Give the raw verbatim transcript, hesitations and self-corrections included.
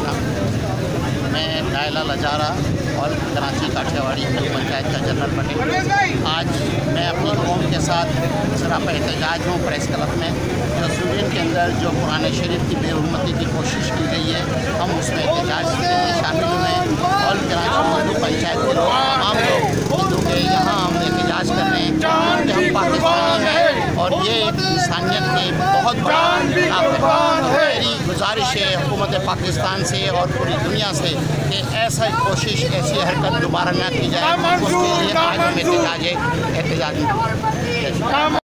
वरहमतुल्लाह। मैं दयालाल अजारा और कराची काठियावाड़ी हिंदू पंचायत का जनरल पटेल। आज मैं अपनी कौम के साथ सरापा एहतजाज हूँ प्रेस क्लब में। जो स्टूडेंट के अंदर जो कुरान शरीफ की बेहुरमती की कोशिश की गई है, हम उसमें एहतजाज के लिए शामिल हुए और कराची हिंदू पंचायत के लोग तमाम लोग हिंदू के यहाँ हम एहतजाज कर रहे हैं कि हम पाकिस्तानी हैं और ये एक इंसानियत के बहुत बड़ा खिलाफ है। मेरी गुजारिश है हुकूमत पाकिस्तान से और पूरी दुनिया से कि ऐसा कोशिश ऐसी हरकत दोबारा न की जाए। उसके लिए आज हम एहतजाज एहतजाज